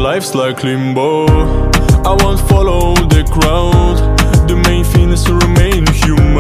life's like limbo. I won't follow the crowd. The main thing is to remain human.